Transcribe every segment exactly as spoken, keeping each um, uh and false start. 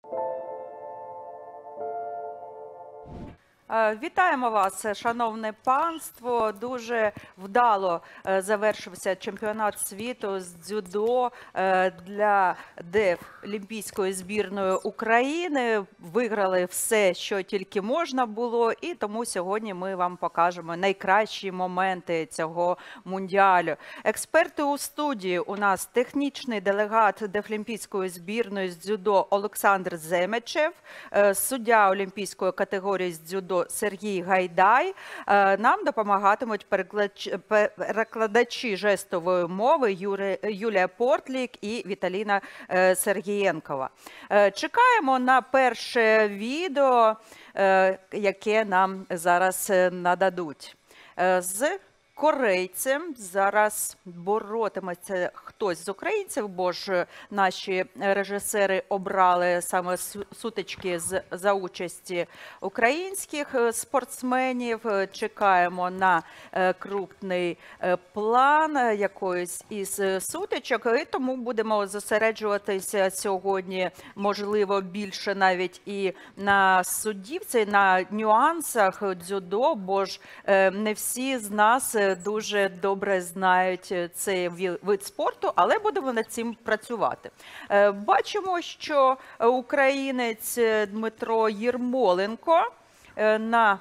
Вітаємо вас, шановне панство. Дуже вдало завершився чемпіонат світу з дзюдо для Дефлімпійської збірної України. Виграли все, що тільки можна було, і тому сьогодні ми вам покажемо найкращі моменти цього мундіалю. Експерти у студії у нас технічний делегат Дефлімпійської збірної з дзюдо Олександр Земечев, суддя олімпійської категорії з дзюдо Сергій Гайдай. Нам допомагатимуть перекладачі жестової мови Юлія Портлік і Віталіна Сергієнкова. Чекаємо на перше відео, яке нам зараз нададуть. З корейцем зараз боротиметься хтось з українців, бо ж наші режисери обрали саме сутички з, за участі українських спортсменів. Чекаємо на крупний план якоїсь із сутичок, і тому будемо зосереджуватися сьогодні, можливо, більше навіть і на суддівці, на нюансах дзюдо, бо ж не всі з нас дуже добре знають цей вид спорту, але будемо над цим працювати. Бачимо, що українець Дмитро Єрмоленко на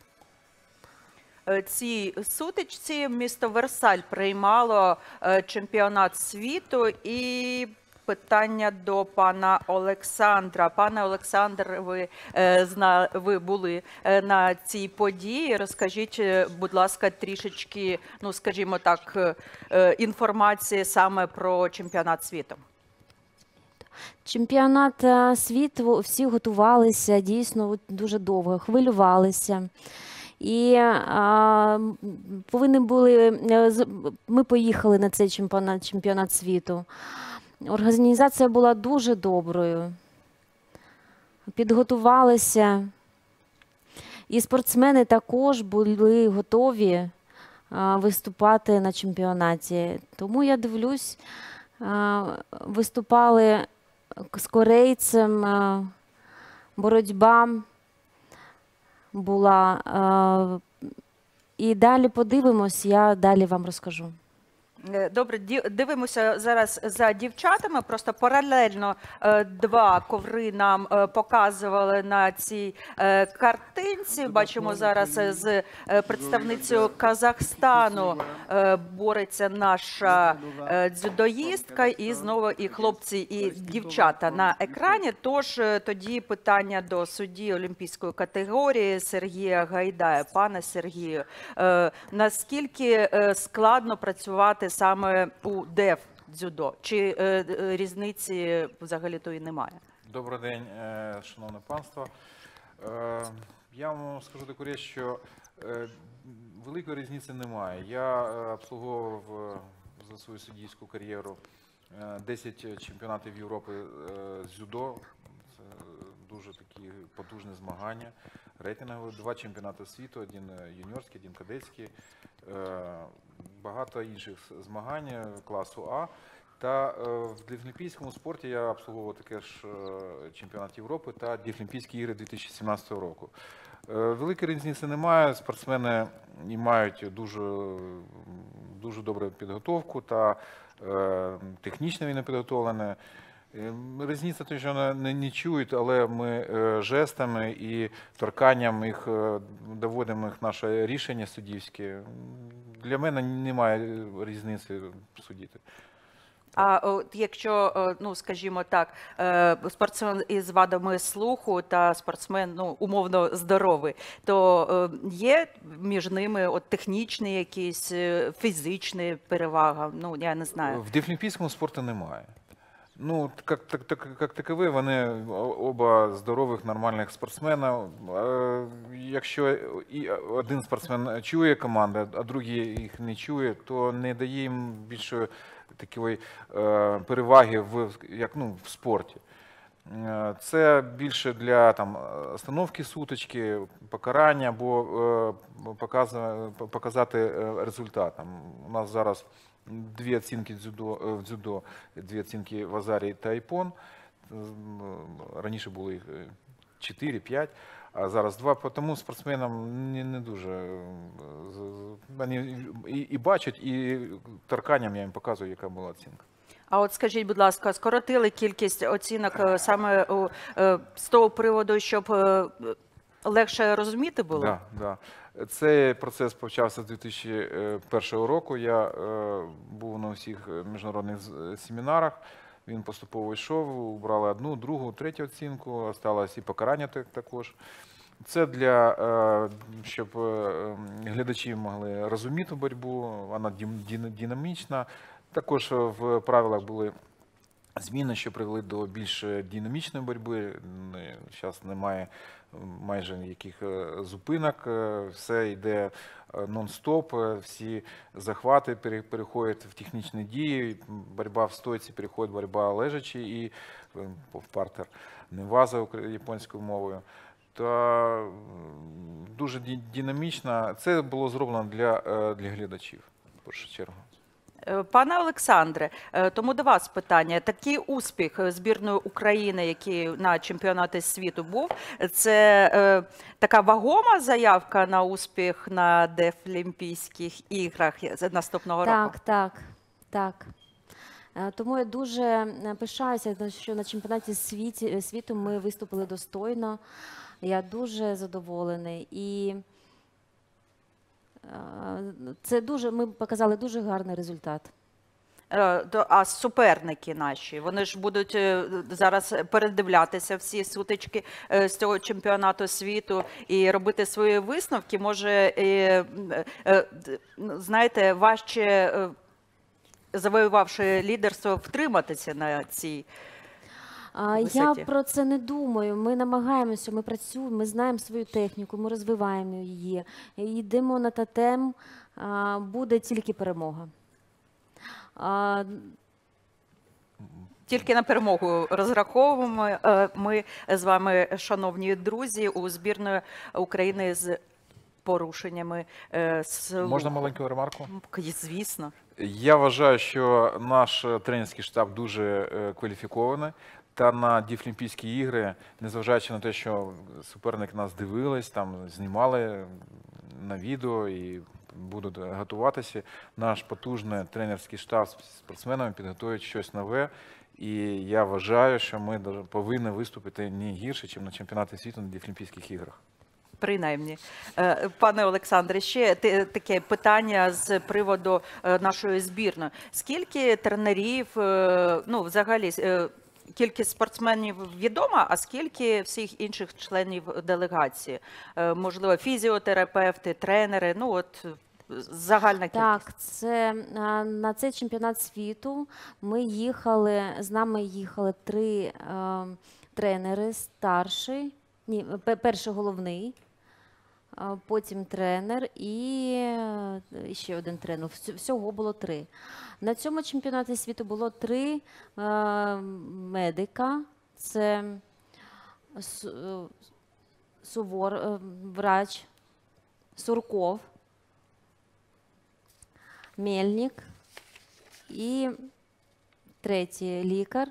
цій сутичці місто Версаль приймало чемпіонат світу. І питання до пана Олександра. Пане Олександр, ви, ви були на цій події. Розкажіть, будь ласка, трішечки, ну, скажімо так, інформації саме про чемпіонат світу. Чемпіонат світу, всі готувалися, дійсно дуже довго, хвилювалися. І а, повинні були, ми поїхали на цей чемпіонат, чемпіонат світу. Організація була дуже доброю, підготувалися, і спортсмени також були готові виступати на чемпіонаті. Тому я дивлюсь, виступали з корейцем, боротьба була. І далі подивимось, я далі вам розкажу. Добре, дивимося зараз за дівчатами. Просто паралельно два коври нам показували на цій картинці. Бачимо зараз з представницею Казахстану бореться наша дзюдоїстка, і знову і хлопці, і дівчата на екрані. Тож тоді питання до судді олімпійської категорії Сергія Гайдая. Пане Сергію, наскільки складно працювати саме у деф-дзюдо? Чи е, різниці взагалі-то і немає? Добрий день, шановне панство. Е, я вам скажу таку річ, що е, великої різниці немає. Я обслуговував за свою суддівську кар'єру десять чемпіонатів Європи з дзюдо. Це дуже такі потужні змагання. Рейтингові, два чемпіонати світу, один юніорський, один кадетський. Багато інших змагань класу А. Та в дефлімпійському спорті я обслуговував таке ж чемпіонат Європи та Дефлімпійські ігри дві тисячі сімнадцятого року. Великої різниці немає. Спортсмени мають дуже, дуже добру підготовку та технічно вони підготовлені. Різниця, те, що вони не чують, але ми жестами і торканням їх доводимо їх наше рішення суддівське. Для мене немає різниці судити. А от якщо, ну, скажімо так, спортсмен із вадами слуху та спортсмен, ну, умовно здоровий, то є між ними от технічні якісь, фізичні перевага? Ну, я не знаю. В дефлімпійському спорту немає. Ну, как, так, так, как такові, вони оба здорових, нормальних спортсмена. Якщо і один спортсмен чує команду, а другий їх не чує, то не дає їм більше такої переваги в, як, ну, в спорті. Це більше для там, остановки сутички, покарання, або показати результат. У нас зараз дві оцінки дзюдо, в дзюдо, дві оцінки в азарі та іпон. раніше було їх чотири-п'ять, а зараз два. Тому спортсменам не, не дуже е, з- вони і, і бачать, і торканням я їм показую, яка була оцінка. А от скажіть, будь ласка, скоротили кількість оцінок е, саме у, е, з того приводу, щоб е, легше розуміти було? Да, да. Цей процес почався з дві тисячі першого року. Я е, був на всіх міжнародних з- семінарах. Він поступово йшов, брали одну, другу, третю оцінку, осталось і покарання так- також. Це для, е, щоб е, глядачі могли розуміти боротьбу, вона дім- діна- динамічна. Також в правилах були зміни, що привели до більш динамічної боротьби. Зараз немає майже ніяких е, зупинок, е, все йде е, нон-стоп, е, всі захвати пере- переходять в технічні дії, боротьба в стойці переходить в боротьба лежачі і е, в партер, неваза ukra- японською мовою. Та м, дуже ді- динамічно. Це було зроблено для, е, для глядачів, в першу чергу. Е, Пане Олександре, е, тому до вас питання. Такий успіх е, збірної України, який на чемпіонаті світу був, це е, така вагома заявка на успіх на Дефлімпійських іграх з наступного року? Так, так, так. Е, Тому я дуже е, пишаюся, що на чемпіонаті світі, світу ми виступили достойно. Я дуже задоволений. І е, це дуже, ми показали дуже гарний результат. Е, то- А суперники наші, вони ж будуть е, зараз передивлятися всі сутички е, з цього чемпіонату світу і робити свої висновки. Може, е, е, д- ну, знаєте, важче, е, завоювавши лідерство, втриматися на цій. А, Я Висоті. про це не думаю. Ми намагаємося, ми працюємо, ми знаємо свою техніку, ми розвиваємо її. Йдемо на тотем, а, буде тільки перемога. А, Тільки на перемогу розраховуємо. Е, Ми з вами, шановні друзі, у збірної України з порушеннями е, слуху. Можна маленьку ремарку? Звісно. Я вважаю, що наш тренерський штаб дуже е, кваліфікований. Та на Дефлімпійські ігри, незважаючи на те, що суперник нас дивились, там знімали на відео і будуть готуватися, наш потужний тренерський штаб з спортсменами підготують щось нове. І я вважаю, що ми даже повинні виступити не гірше, ніж на чемпіонаті світу на Дефлімпійських іграх. Принаймні. Е, Пане Олександре, ще те- таке питання з приводу е, нашої збірної. Скільки тренерів, е, ну, взагалі, е, кількість спортсменів відома, а скільки всіх інших членів делегації? Е, Можливо, фізіотерапевти, тренери, ну от е, загальна кількість. Так, це а, на цей чемпіонат світу ми їхали, з нами їхали три е, тренери, старший, ні, пе- перший головний, а потім тренер і е, ще один тренер. Вс- Всього було три. На цьому чемпіонаті світу було три е, медика. Це Су- е, Сувор, е, врач, Сурков, Мельник і третій лікар.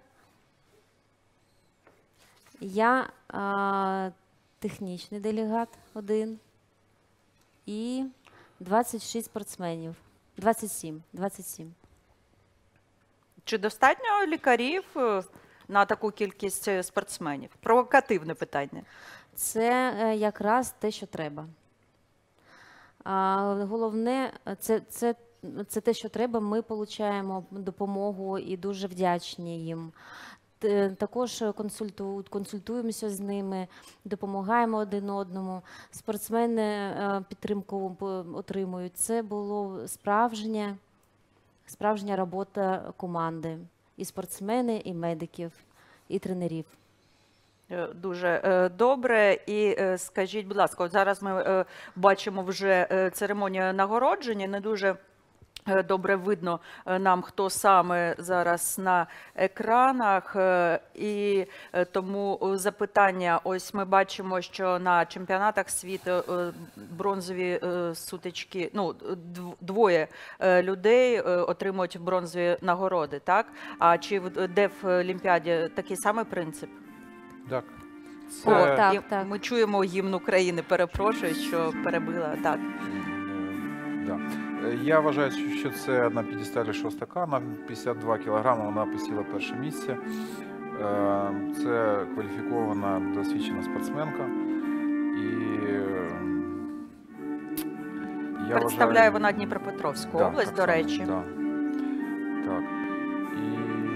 Я а, технічний делегат один і двадцять шість спортсменів. двадцять сім. двадцять сім. Чи достатньо лікарів е, на таку кількість е, спортсменів? Провокативне питання. Це е, якраз те, що треба. А, головне, е, це, це, це те, що треба. Ми отримуємо допомогу і дуже вдячні їм. Т- Також консульту, консультуємося з ними, допомагаємо один одному. Спортсмени е, підтримку п- отримують. Це було справжня, справжня робота команди. І спортсмени, і медиків, і тренерів. Е, Дуже е, добре. І е, скажіть, будь ласка, от зараз ми е, бачимо вже е, церемонію нагородження. Не дуже Е, Добре видно е, нам, хто саме зараз на екранах. Е, І е, тому е, запитання, ось ми бачимо, що на чемпіонатах світу е, бронзові е, сутички, ну, дв- двоє е, людей е, отримують бронзові нагороди, так? А чи в Дефлімпіаді такий самий принцип? Так. О, Це, так, і так. Ми чуємо гімн України, перепрошую, що перебила. Так. Е, да. Е, Я вважаю, що- що це на п'єдесталі шостака, на п'ятдесят два кілограми вона посіла перше місце. Е, Це кваліфікована, досвідчена спортсменка. І е, я Представляє вважаю, вона Дніпропетровську да, область, так до само, речі. да. Так. І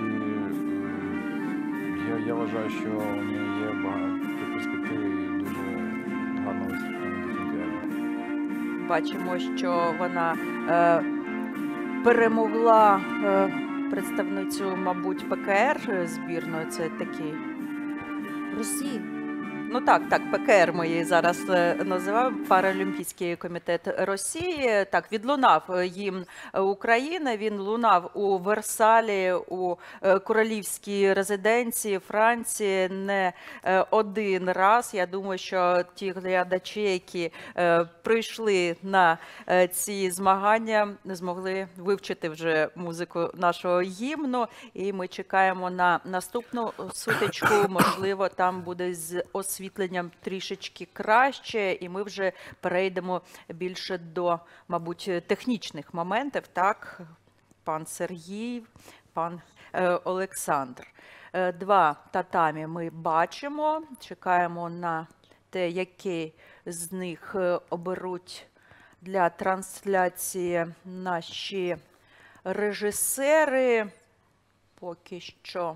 е, я, я вважаю, що у неї є багато перспективи і дуже гарно виступити на Дефлімпіаді. Бачимо, що вона е, перемогла е, представницю, мабуть, ПКР збірної. Це такий. В Росії. Ну так, так, ПКР ми її зараз е, називаємо, Паралімпійський комітет Росії. Так, відлунав е, гімн України, він лунав у Версалі, у е, королівській резиденції Франції не е, один раз. Я думаю, що ті глядачі, які е, прийшли на е, ці змагання, змогли вивчити вже музику нашого гімну. І ми чекаємо на наступну сутичку. Можливо, там буде з освітленням трішечки краще, і ми вже перейдемо більше до, мабуть, технічних моментів. Так, пан Сергій, пан е, Олександр. Е, Два татамі ми бачимо. Чекаємо на те, який з них е, оберуть для трансляції наші режисери. Поки що.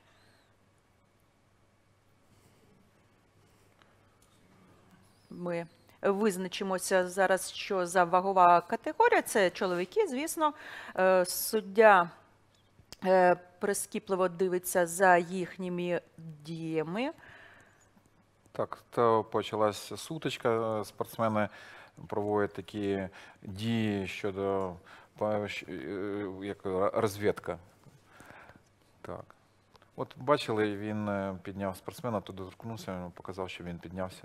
Ми визначимося зараз, що за вагова категорія. Це чоловіки, звісно. Е, Суддя е, прискіпливо дивиться за їхніми діями. Так, то почалась сутичка. Спортсмени проводять такі дії щодо па- щ- е, як розвідка. Так. От бачили, він е, підняв спортсмена, туди доторкнувся, показав, що він піднявся.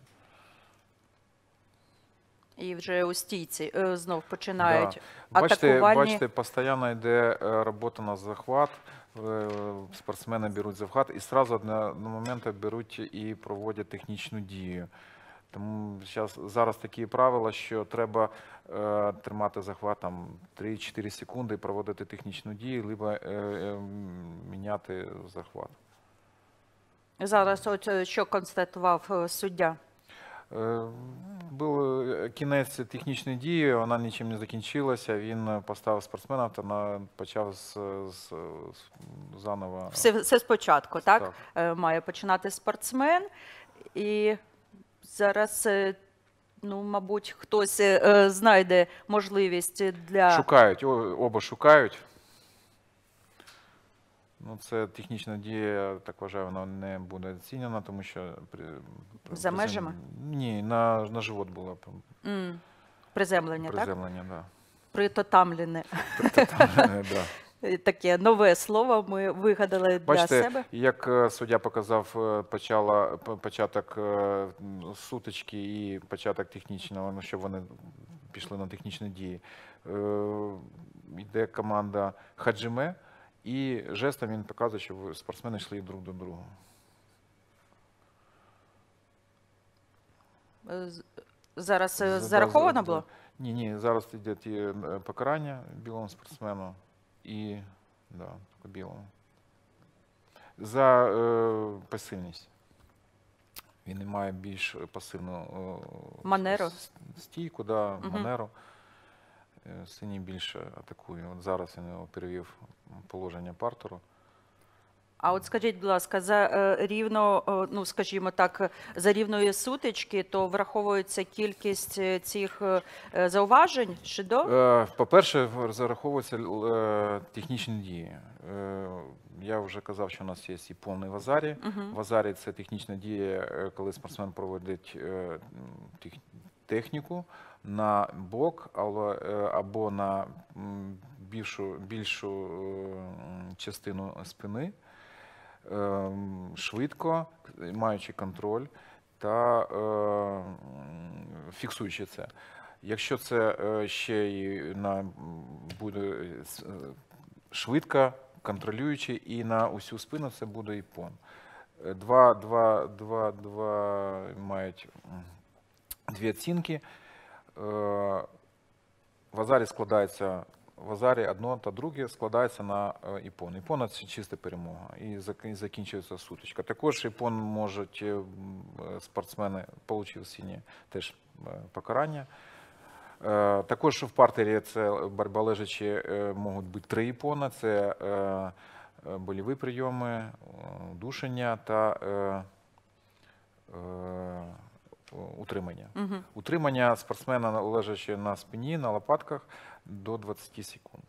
І вже у стійці е, знов починають Да. Бачите, атакувальні. бачите, постійно йде е, робота на захват. е, Спортсмени беруть захват і одразу на момент беруть і проводять технічну дію. Тому щас, зараз такі правила, що треба е, тримати захват там три-чотири секунди і проводити технічну дію, либо е, е, міняти захват. Зараз от е, що констатував е, суддя? Е, Був е, кінець технічної дії, вона нічим не закінчилася. Він е, поставив спортсмена та на, почав з, з, з заново. Все, все спочатку, так? Так. Е, Має починати спортсмен. І зараз, е, ну, мабуть, хтось е, знайде можливість для... Шукають, о- оба шукають. Ну, це технічна дія, я так вважаю, вона не буде оцінена, тому що... При, при- За призем- межами? Ні, на, на живот було М, приземлення, так? приземлення, да. Притотамлене. Е, да. Е, Таке нове слово ми вигадали для Бачите, себе. як е, суддя показав е, почала, п- початок е, м, сутички і початок технічного, ну, щоб вони пішли на технічні дії. Е, Йде команда Хаджиме, і жестом він показує, що спортсмени йшли друг до друга. Е, з- Зараз е, З- зараховано да, було? Ні, ні, зараз йде ті, е, покарання білому спортсмену і да, тільки білому. За е, пасивність. Він не має більш пасивну е, Манеру? с- стійку, да, Мгм. манеру. Е, Синій більше атакує. От зараз він його перевів в положення партеру. А от скажіть, будь ласка, за е, рівно, е, ну скажімо так, е, за рівної сутички, то враховується кількість е, цих е, е, зауважень, шидо? Е, По-перше, в- зараховуються е, технічні дії. Е, Я вже казав, що у нас є і повний вазарі. Мгм. Вазарі – це технічна дія, е, коли спортсмен проводить е, м, тех- техніку на бок або, е, або на м, більшу, більшу е, частину спини, е, швидко, маючи контроль та е, фіксуючи це. Якщо це е, ще і на, буде е, швидко, контролюючи, і на усю спину це буде іпон. Два, два, два, два мають дві оцінки. В азарі складається, в азарі одно та друге складається на іпон. Іпон – це чиста перемога і закінчується сутичка. Також іпон можуть спортсмени, отримали синє теж покарання. Також в партері це боротьба лежачі можуть бути три іпона. Це больові прийоми, душення та утримання. Угу. Утримання спортсмена, лежачи на спині, на лопатках, до двадцяти секунд.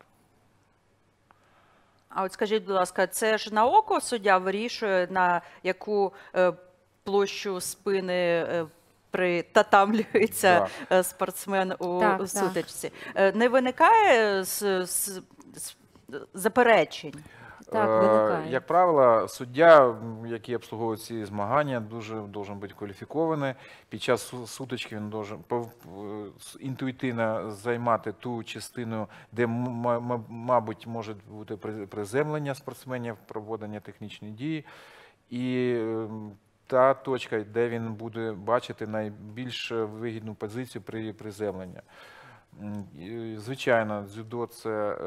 А от скажіть, будь ласка, це ж на око суддя вирішує, на яку е, площу спини е, притатамлюється Да. е, спортсмен у, Так, у так. сутичці? Е, Не виникає з, з, з, заперечень? Так, Е, виникає. Як правило, суддя, м, який обслуговує ці змагання, дуже должен бути кваліфікований. Під час су- сутички він должен пов- е, с- інтуїтивно займати ту частину, де, м- м- мабуть, може бути при- приземлення спортсменів, проведення технічної дії. І ем, та точка, де він буде бачити найбільш вигідну позицію при приземленні. М, і, Звичайно, дзюдо – це е,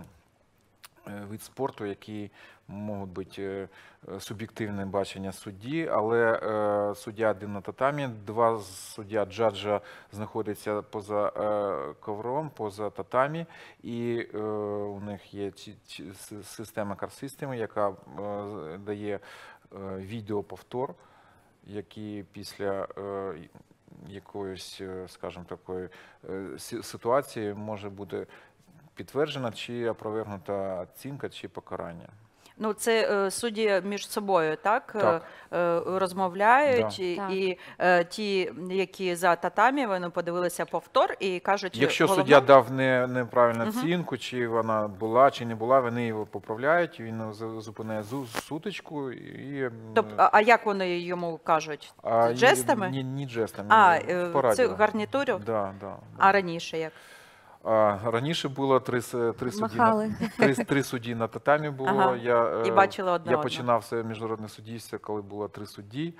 е, вид спорту, який можуть бути е, е, суб'єктивне бачення судді, але е, суддя один на татамі, два суддя джаджа знаходяться поза е, ковром, поза татамі, і е, у них є ці- ці- с- система кар-системи, яка е, дає е, відеоповтор, який після е, якоїсь, е, скажімо, такої е, сі- ситуації може бути підтверджена чи опровергнута оцінка чи покарання. Ну, це е, судді між собою, так, Так. Е, е, розмовляють, Да. і, Так. і е, ті, які за татамі, вони подивилися повтор і кажуть, Якщо головне- суддя дав не, неправильну Мгм. оцінку, чи вона була, чи не була, вони його поправляють, він з- зупиняє зу- сутичку. І, м, Тобто, а, а як вони йому кажуть? а, і- жестами? Ні, ні жестами. А, в е, по цю радіо. гарнітуру? Да, да, да. А раніше як? А, раніше було три, с- три, судді на, Махали. три, три судді на татамі було. Ага. Я, І е, бачили одне Я одного. починав своє міжнародне суддівство, коли було три судді.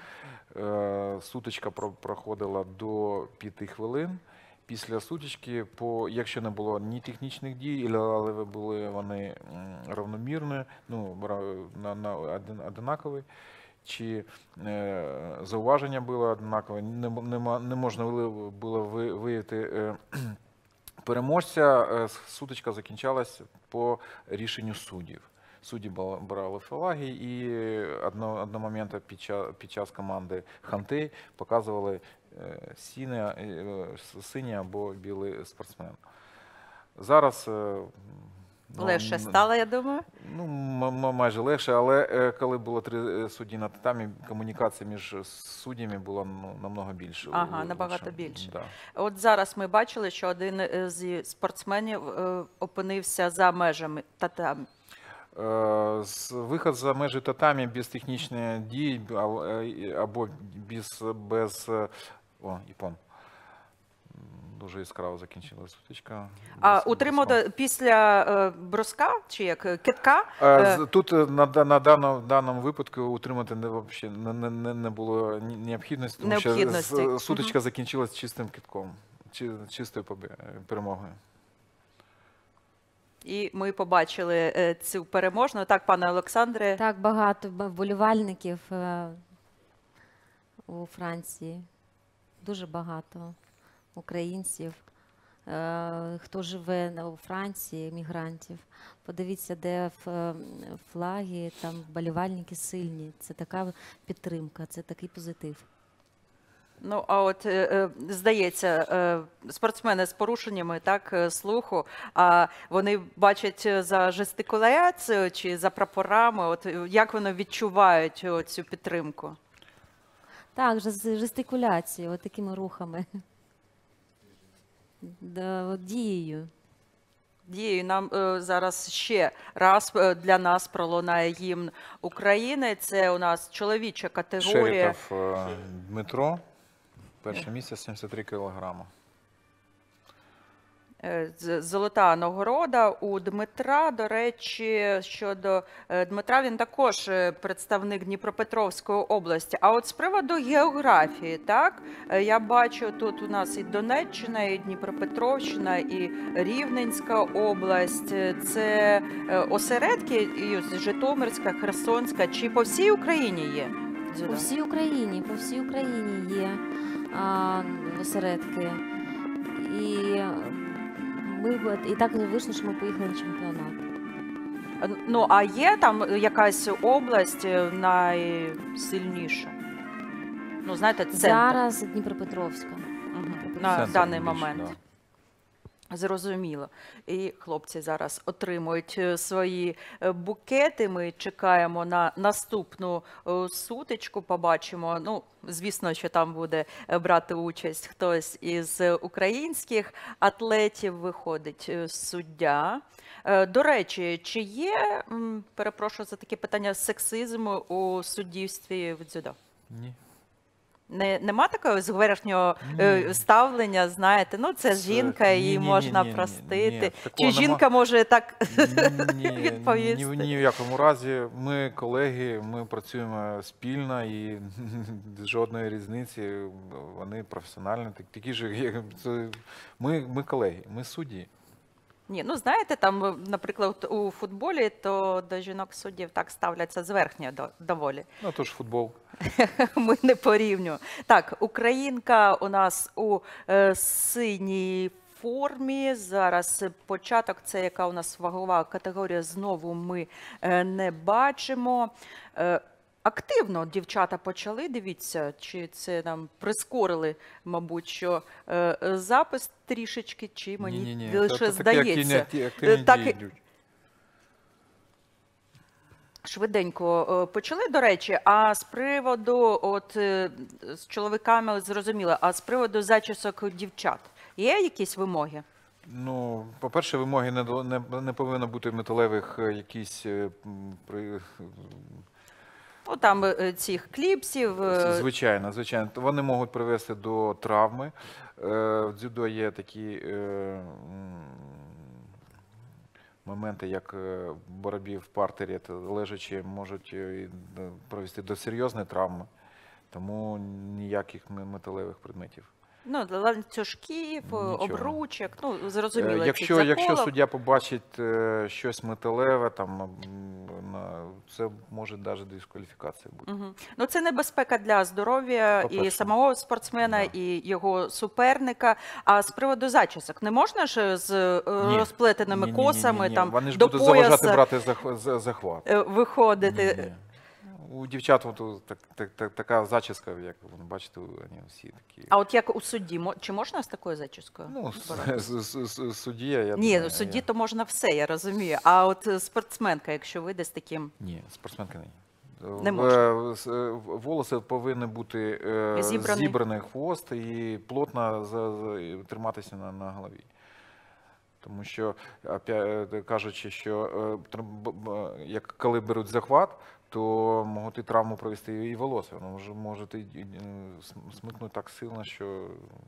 Е, Сутичка про- проходила до п'яти хвилин. Після сутички, по, якщо не було ні технічних дій, але були вони м, равномірні, ну, ра- на, на один, одинакові, чи е, зауваження були однакові, не, м- не, ма- не можна було було ви- виявити е, переможця, е, сутичка закінчалась по рішенню суддів. Судді бала- брали флаги, і одно, одномоментно під час, під час команди Ханти показували е, сіне, е, с- синій або білий спортсмен. Зараз е, ну, Легше н- стало, я думаю. Ну, м- м- майже легше, але е, коли було три е, судді на татамі, комунікація між суддями була ну, намного більше. Ага, у- набагато лучше. більше. Да. От зараз ми бачили, що один е, зі спортсменів е, опинився за межами татамі. Е, з- Виход за межі татамі без технічної дії а- е, або без, без е, о, іпон. Дуже яскраво закінчилася сутичка. А Без- без утримувати після е, броска чи як е, китка? Е, е, з- Тут е, на, да- на даному, даному випадку утримати не, вообще, не, не, не- не було ні- необхідності, тому Необхідності. що з- сутичка закінчилась чистим китком, чи, чистою побе- перемогою. І ми побачили е, цю переможну. Так, пане Олександре, Так, багато б- вболівальників е, у Франції. Дуже багато українців, е, хто живе на- у Франції, мігрантів. Подивіться, де ф- е, флаги, там вболівальники сильні. Це така підтримка, це такий позитив. ну а от е, е, здається, е, спортсмени з порушеннями так е, слуху, а вони бачать е, за жестикуляцією чи за прапорами. От е, як вони відчувають о, цю підтримку? Так, жес- жестикуляцією, от такими рухами. Да, от дією. Дією нам е, зараз ще раз е, для нас пролунає гімн України. Це у нас чоловіча категорія. Шерітов е, Дмитро, перше місце, сімдесят три кілограми. Е, з- Золота нагорода у Дмитра. До речі, щодо е, Дмитра, він також е, представник Дніпропетровської області. А от з приводу географії, так, е, я бачу, тут у нас і Донеччина, і Дніпропетровщина, і Рівненська область. Е, Це е, осередки і ось Житомирська, Херсонська, чи по всій Україні є? дзюдо? По всій Україні, по всій Україні є а, осередки. І ми б- і так вийшло, що ми поїхали на чемпіонат. Ну, а є там якась область е, найсильніша? Ну, знаєте, центр. Зараз Дніпропетровська. Мгм. На Центр даний більше, момент. да. Зрозуміло. І хлопці зараз отримують е, свої е, букети. Ми чекаємо на наступну е, сутичку. Побачимо. Ну, звісно, що там буде е, брати участь хтось із е, українських атлетів. Виходить е, суддя. Е, До речі, чи є, м, перепрошую за таке питання, сексизм у суддівстві в дзюдо? Ні. Не, нема такого зверхнього е, Ні. ставлення, знаєте, ну це Це- жінка, її ні-ні-ні-ні-ні, можна ні, простити. такого Чи нема. жінка може так Ні, відповісти? ні, ні в якому разі. Ми колеги, ми працюємо спільно і жодної різниці. Вони професіональні, так- такі ж, як це- ми, ми колеги, ми судді. Ні, ну знаєте, там, е, наприклад, у футболі, то до жінок суддів так ставляться зверхньо до- доволі. Ну, то ж футбол. Ми не порівнюємо. Так, українка у нас у е, синій формі. Зараз початок, це яка у нас вагова категорія, знову ми е, не бачимо. Е, Активно дівчата почали, дивіться, чи це нам прискорили, мабуть, що е, е, запис трішечки, чи мені Ні-ні-ні, лише це- це такі здається. активні- активні Е, так дії і- йдуть. Швиденько е, почали, до речі, а з приводу, от е, з чоловіками зрозуміло, а з приводу зачісок дівчат є якісь вимоги? Ну, по-перше, вимоги не, до- не, не повинно бути металевих е, якісь е, м, при, Ну там е, цих кліпсів. е, Звичайно, звичайно. Вони можуть привести до травми. Е, В дзюдо є такі е, м, моменти, як е, в боротьбі в партері, та лежачі, можуть е, і до- привести до серйозної травми. Тому ніяких м- металевих предметів. Ну, ланцюжків, е, Нічого. обручок, ну Е, зрозуміло. цих Якщо, якщо заколок. суддя побачить е, щось металеве, там, м, на- це може навіть дискваліфікація бути. Мгм. Ну, це небезпека для здоров'я і По-перше. самого спортсмена, Да. і його суперника. А з приводу зачісок, не можна ж з е, Ні. розплетеними Ні-ні-ні-ні-ні. косами там Вони ж до будуть заважати пояса брати зах- за- захват. е, виходити? Ні-ні. У дівчат от, от, так, так, так, така зачіска, як ви бачите, вони всі такі. А от як у судді, мо- чи можна з такою зачіскою? Ну, боротися? з- з- з- суддя, я Ні, думаю, ну судді я- то можна все, я розумію. А от е, спортсменка, якщо вийде з таким. Ні, спортсменка ні. Не В- можна. з- е, волоси повинні бути е, Зібраний. зібраний хвост і плотно за, за- триматися на, на голові. Тому що, опя- е, кажучи, що е, тр- б- б- як коли беруть захват, то можуть і травму провести і волосся. Воно може, може і, і, е, см- смикнути так сильно, що.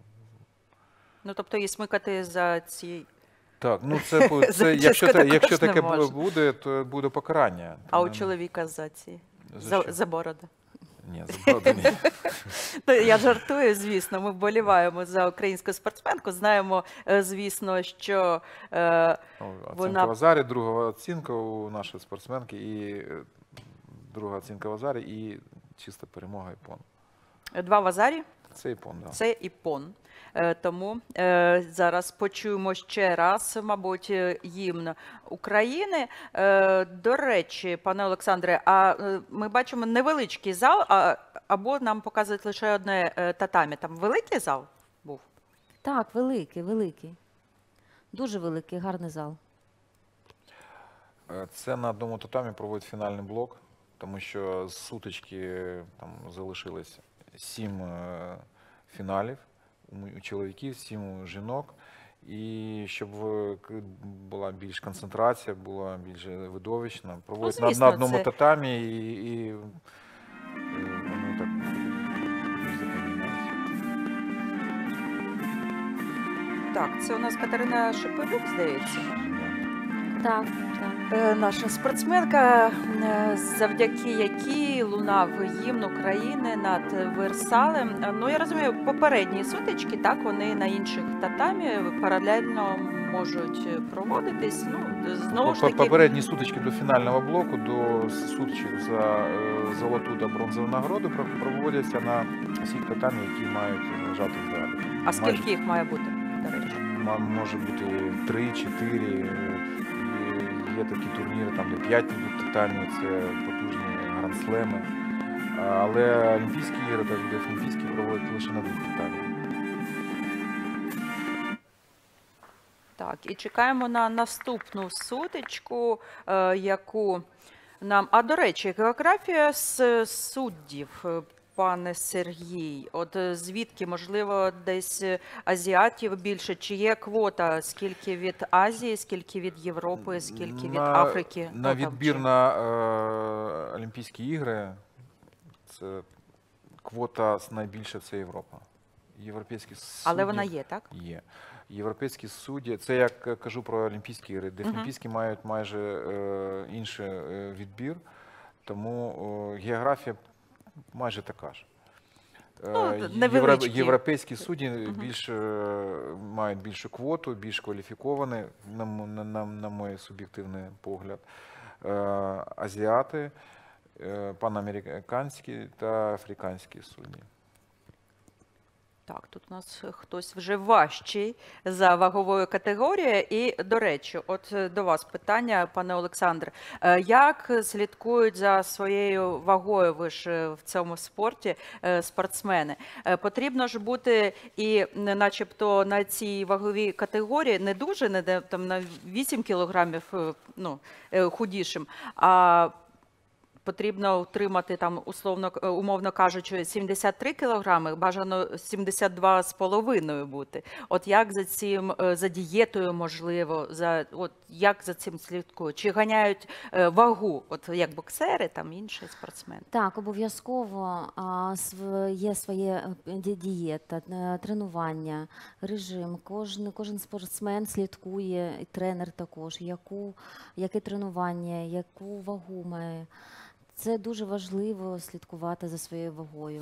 Ну тобто її смикати за ці. Так, ну це, бу- це Зачіску якщо, та- також якщо не таке бу- можна. буде, то буде покарання. А у Тому- чоловіка за ці За за, що? за бороди. Ні, забрати ні. Ну, я жартую, звісно. Ми вболіваємо за українську спортсменку. Знаємо, е, звісно, що е, О, Оцінка Вона- в Азарі, друга оцінка у нашої спортсменки, і е, друга оцінка в Азарі, і чиста перемога іпон. два в Азарі Це іпон, так. Да. це іпон. Е, Тому е, зараз почуємо ще раз, мабуть, е, гімн України. Е, До речі, пане Олександре, а е, ми бачимо невеличкий зал, а, або нам показують лише одне е, татамі. Там великий зал був? Так, великий, великий. Дуже великий, гарний зал. Е, Це на одному татамі проводить фінальний блок, тому що з сутички там залишилось сім е, фіналів у м- у чоловіків, сім у жінок. І щоб е, к- була більш концентрація, була більш видовищна. Проводять на, звісно, на одному це- татамі і, і е, воно так більш запам'ятається. Так, це у нас Катерина Шепелюк, здається. Так, так. Е, Наша спортсменка, е, завдяки якій лунав гімн України над Версалем. Е, Ну, я розумію, попередні сутички, так, вони на інших татамі паралельно можуть проводитись. Ну, знову ж По- таки, Попередні сутички до фінального блоку, до сутичок за е, золоту та бронзову нагороду про- проводяться на всіх татамі, які мають лежати в залі. а скільки їх має бути, до речі? Ма- Може бути три, чотири. е, Є, є такі турніри, там де п'ять йдуть татамі, це потужні грандслеми. А, Але Олімпійські ігри та Дефлімпійські проводять лише на двох татамі. Так, і чекаємо на наступну сутичку, е, яку нам. А до речі, географія з суддів, е, пане Сергій. От е, звідки, можливо, десь е, азіатів більше? Чи є квота? Скільки від Азії, скільки від Європи, скільки від На- Африки? На Ну, там, відбір чи- на е, Олімпійські ігри це квота с- найбільша це Європа. Європейські Але судді вона є, так? є. Європейські судді, це я к- кажу про Олімпійські ігри. Дефлімпійські мають майже е, інший е, відбір, тому е, географія майже така ж. Е, Ну, Євро- невеличкі. Європейські судді більш, е, мають більшу квоту, більш кваліфіковані, на, м- на, на, на мій суб'єктивний погляд. Е, Азіати, е, панамериканські та африканські судді. Так, тут у нас хтось вже важчий за ваговою категорією. І, до речі, от е, до вас питання, пане Олександре. Е, Як слідкують за своєю вагою, ви ж е, в цьому спорті, е, спортсмени? Е, Потрібно ж бути і не начебто на цій ваговій категорії не дуже, не де- там на вісім кілограмів е, ну, е, худішим, а потрібно утримати там, условно, е, умовно кажучи, сімдесят три кілограми, бажано сімдесят два з половиною бути. От як за цим, е, за дієтою, можливо, за, от як за цим слідкують? Чи ганяють е, вагу, от як боксери, там інші спортсмени? Так, обов'язково а, св- є своє е, ді- дієта, е, тренування, режим. Кожен, кожен спортсмен слідкує, і тренер також, яку, яке тренування, яку вагу має. Це дуже важливо слідкувати за своєю вагою.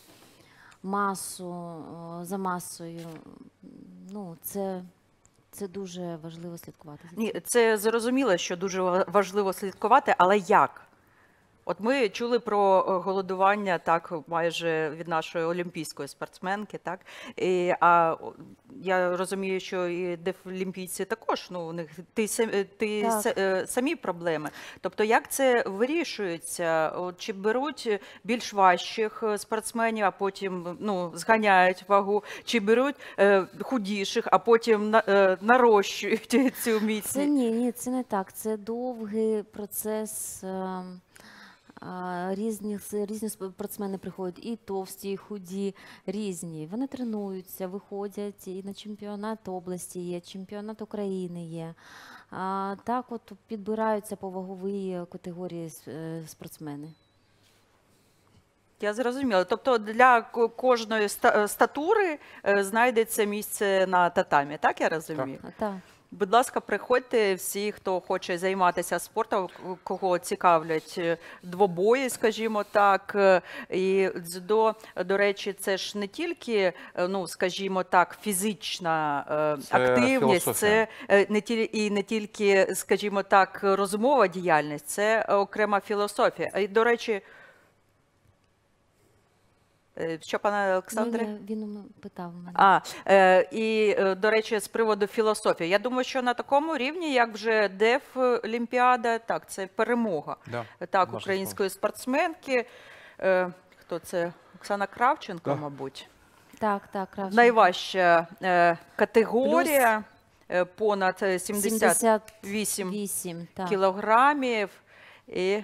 Масу, о, за масою. Ну, це, це дуже важливо слідкувати за цим. Ні, це зрозуміло, що дуже ва- важливо слідкувати, але як? От ми чули про е, голодування так майже від нашої олімпійської спортсменки, так? І, а о, я розумію, що і дефлімпійці також, ну, у них ти, сам- ти Так. с- е, самі проблеми. Тобто як це вирішується? От, чи беруть більш важчих е, спортсменів, а потім ну, зганяють вагу, чи беруть е, худіших, а потім на, е, нарощують цю Це міцність? ні, ні, це не так. Це довгий процес. ем, а, Різні, с- різні спортсмени приходять, і товсті, і худі, різні. Вони тренуються, виходять і на чемпіонат області є, чемпіонат України є. А, так от підбираються по ваговій категорії с- е, спортсмени. Я зрозуміла. Тобто для ко- кожної ста- статури е, знайдеться місце на татамі, так я розумію? А, Так. Будь ласка, приходьте всі, хто хоче займатися спортом, к- кого цікавлять е, двобої, скажімо так. е, І дзюдо, до речі, це ж не тільки, е, ну, скажімо так, фізична е, Це активність, це філософія. е, не тіль, і не тільки, скажімо так, розмова діяльність, це окрема філософія. І, до речі, е, що, пане Олександре? Він, він у мене питав мене. А, е, і, е, до речі, з приводу філософії. Я думаю, що на такому рівні, як вже Дефлімпіада, так, це перемога. Да, Так, наша української спортсменки. Е, хто це? Оксана Кравченко, Да. мабуть. Так, так, краще. Найважча е, категорія, е, понад е, сімдесят сімдесят вісім вісім, так. кілограмів. І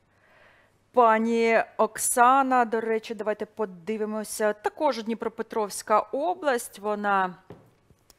пані Оксана, до речі, давайте подивимося. Також Дніпропетровська область. Вона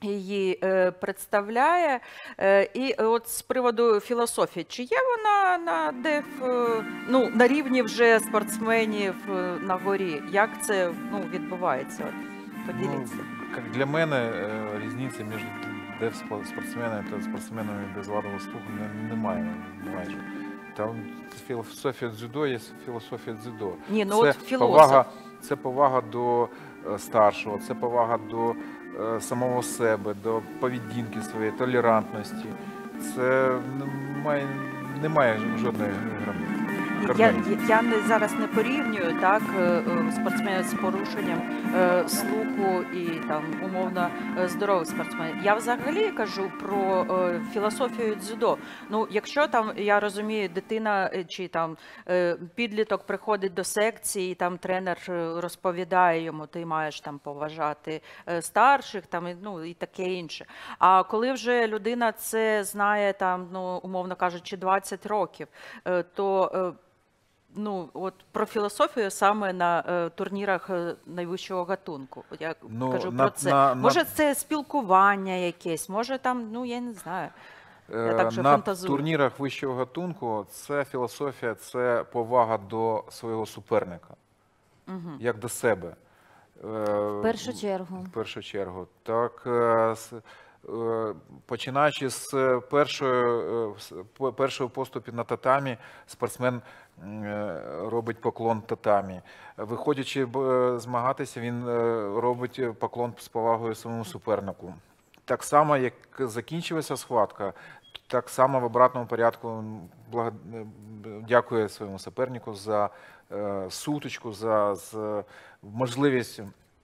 її е, представляє. Е, і от з приводу філософії, чи є вона на ДЕФ, е, ну, на рівні вже спортсменів е, на горі? Як це ну, відбувається? От, поділіться. Ну, как для мене е, різниці між деф-спортсменами та спортсменами без ладового слуху не- немає майже. Там філософія дзюдо є філософія дзюдо. Ні, ну це от філософ. повага, це повага до е, старшого, це повага до е, самого себе, до поведінки своєї, толерантності. Це немає, немає жодної границі. Я, я, я не, зараз не порівнюю так, е, е, спортсменів з порушенням е, слуху і там умовно е, здорових спортсменів. Я взагалі кажу про е, філософію дзюдо. Ну, якщо там, я розумію, дитина е, чи там е, підліток приходить до секції, і там тренер е, розповідає йому, ти маєш там поважати е, старших, там і, ну і таке інше. А коли вже людина це знає там, ну умовно кажучи, двадцять років, е, то е, ну, от про філософію саме на е, турнірах е, найвищого гатунку. От я Ну, кажу на- про це. на- на- Може, це спілкування якесь, може там, ну я не знаю. Я так же Е, На фантазую. турнірах вищого гатунку це філософія, це повага до свого суперника, Угу. як до себе. Е, В першу чергу. В першу чергу. Так, е, с- е, починаючи з першої, е, з по- першого поступу на татамі, спортсмен м, е, робить поклон татамі. Виходячи б- е, змагатися, він е, робить поклон з повагою своєму супернику. Так само, як закінчилася схватка, так само в обратному порядку блага- е, дякує своєму супернику за е, сутичку, за, за можливість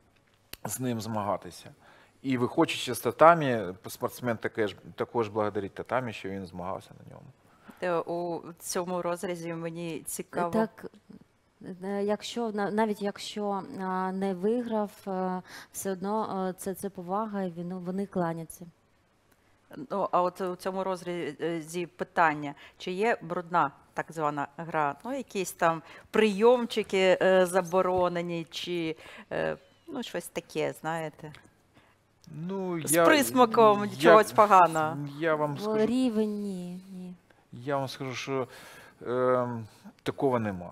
з ним змагатися. І виходячи з татамі, спортсмен таке ж- також благодарить татамі, що він змагався на ньому. У цьому розрізі мені цікаво. Так, е, якщо на- навіть якщо а, не виграв, е, все одно е, це, це повага, і він, вони кланяться. Ну, а от у цьому розрізі питання, чи є брудна так звана гра? Ну, якісь там прийомчики е, заборонені, чи е, ну, щось таке, знаєте? Ну, З присмаком чогось поганого. Я вам В скажу, рівень ні. ні. я вам скажу, що е, такого нема.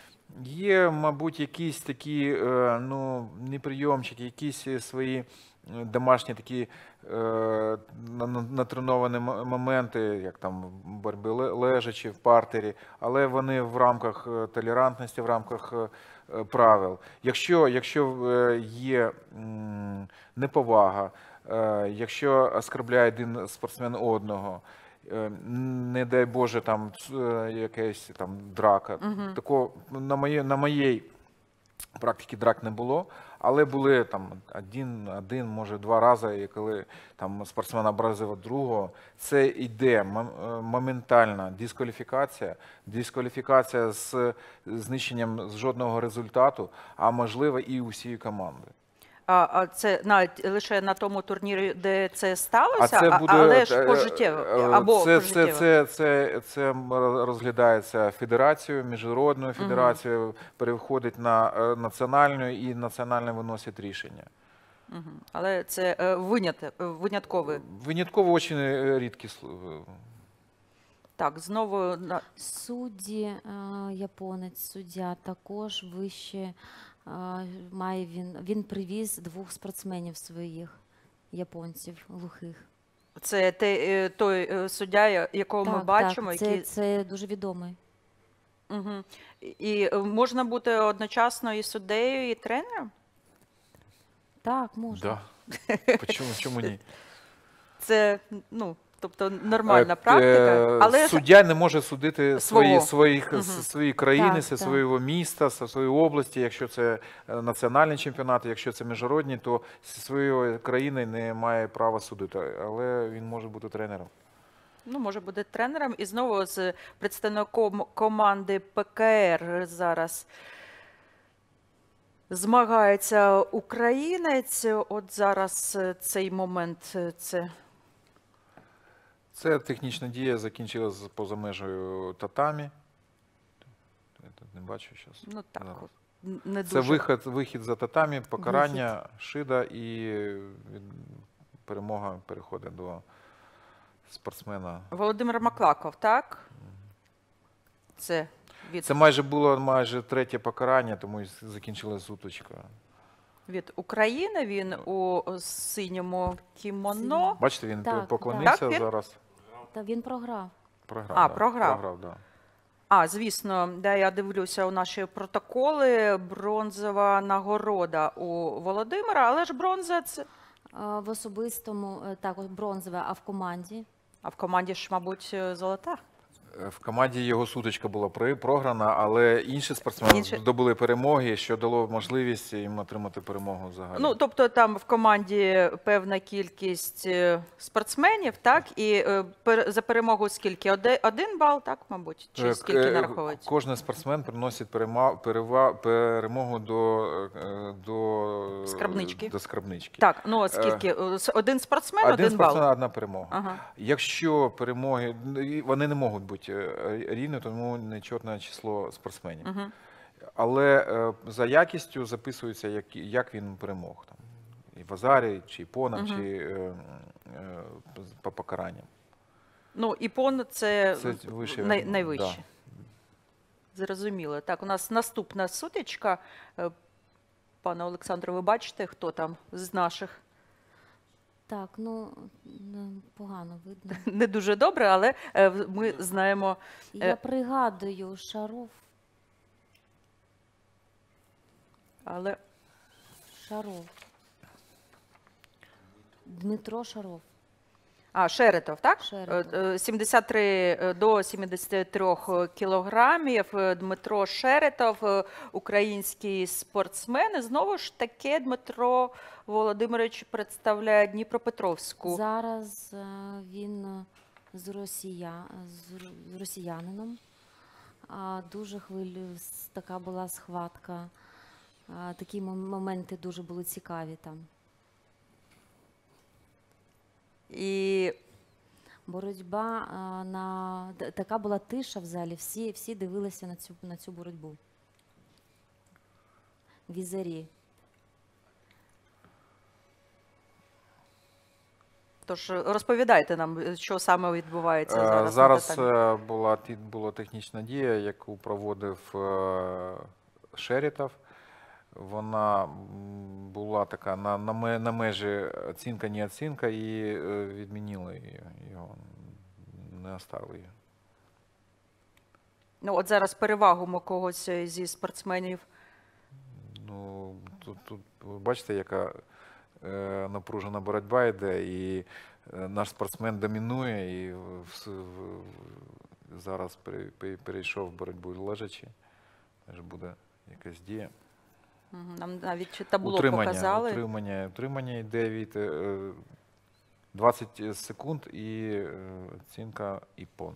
Є, мабуть, якісь такі е, ну, не прийомчики, якісь свої е, домашні такі е, на- на- натреновані м- моменти, як там в боротьбі ле- лежачи в партері, але вони в рамках е, толерантності, в рамках е, е, правил. Якщо, якщо е, є м, неповага, е, якщо оскорбляє один спортсмен одного, е, не дай Боже, там е, якась там драка. Мгм. Такого на моїй на моїй практиці драк не було, але були там один, один, може два рази, і коли там спортсмен образив другого, це йде мом- е, моментальна дискваліфікація, дискваліфікація з знищенням з жодного результату, а можливо і усієї команди. А, а це навіть лише на тому турнірі, де це сталося, А це а- буде але ж е, пожиттєво, е, або це, пожиттєво. це, це, це, це розглядається федерацією, міжнародною федерацією, переходить на е, національну, і національне виносить рішення. Мгм. Але це е, винят, е, винятковий. Винятково дуже е, рідкі сл- Так, знову на Судді, е, японець, суддя також вище е, має він. Він привіз двох спортсменів своїх, японців, глухих. це те, е, той е, суддя, я- якого ми Так, бачимо, так, це, який це дуже відомий. Угу. І е, можна бути одночасно і суддею, і тренером? Так, можна. Да. Почому, чому ні? Це ну, тобто нормальна Е, практика, е, але ж суддя не може судити свої, Свого. своїх, Мгм. с- свої країни, Так, зі так. свого міста, зі своєї області. Якщо це е, національні чемпіонати, якщо це міжнародні, то зі своєї країни не має права судити, але він може бути тренером. ну, може бути тренером. І знову з представником команди ПКР зараз змагається українець. От зараз е, цей момент е, це Це технічна дія закінчилась поза межею татамі. Я тут не бачу зараз. ну так, Зараз. от, н- не Це дуже. вихід, вихід за татамі, покарання, шида і від- перемога переходить до спортсмена. Володимир Маклаков, так? Це від, Це майже було майже третє покарання, тому і закінчилася сутичка. від України. Він у синьому кімоно. Бачите, він Так, поклонився так. Так, він- зараз. Та він програв. Програв. А, да, програв. Програв, да. А, звісно, де я дивлюся у наші протоколи, бронзова нагорода у Володимира, але ж бронза це. А, В особистому е, також бронзове, а в команді. А в команді ж, мабуть, золота. В команді його сутичка була при- програна, але інші спортсмени Інші- здобули перемоги, що дало можливість їм отримати перемогу взагалі. Ну, тобто там в команді певна кількість е, спортсменів, так? І е, пер- за перемогу скільки? Оде- Один бал, так, мабуть? Чи Е, скільки е, нараховується? Кожен спортсмен приносить перема- перева- перемогу до, е, до, Скарбнички. до скарбнички. Так, ну от скільки? Е, с- Один спортсмен, Один один, спортсмен, бал. одна перемога. Ага. Якщо перемоги, вони не можуть бути е, рівні, тому нечорне число спортсменів. Угу. Але е, за якістю записується, як, як він перемог. Там, і в Азарі, чи Іпоном, Мгм. чи е, е, по покаранням. Ну, іпон це, Це вище, най, да. найвище. Зрозуміло. Так, у нас наступна сутичка. Е, Пане Олександре, ви бачите, хто там з наших? Так, ну м, погано видно. Не дуже добре, але е, в- ми знаємо. Е. Я пригадую, Шаров, Але Шаров. Дмитро Шаров. А, Шеретов, так? Шеретов. Е, е, сімдесят три до сімдесят три кілограмів. Е, Дмитро Шеретов, е, український спортсмен. І знову ж таки Дмитро Володимирович представляє Дніпропетровську. Зараз е, він е, з, росія... з, р- з росіянином. А, дуже хвилю, с- така була схватка. А, такі мом- моменти дуже були цікаві там. І Боротьба а, на т- така була тиша в залі. Всі, всі дивилися на цю, на цю боротьбу. Візарі. тож розповідайте нам, що саме відбувається Е, зараз. на Зараз татамі. е, була, ті- була технічна дія, яку проводив е, Шерітов. Вона м, була така на, на, ме- на межі оцінка, не оцінка, і е, відмінили її, його, не оставили її. Ну, от зараз перевагу ми когось зі спортсменів. Ну, тут, тут ви бачите, яка е, напружена боротьба йде, і е, наш спортсмен домінує, і в- в- в- зараз пере- пере- перейшов в боротьбу лежачи. Теж буде якась дія. Мгм, Нам навіть табло Утримання, показали. утримання, утримання йде від е, двадцять секунд і е, оцінка іпон.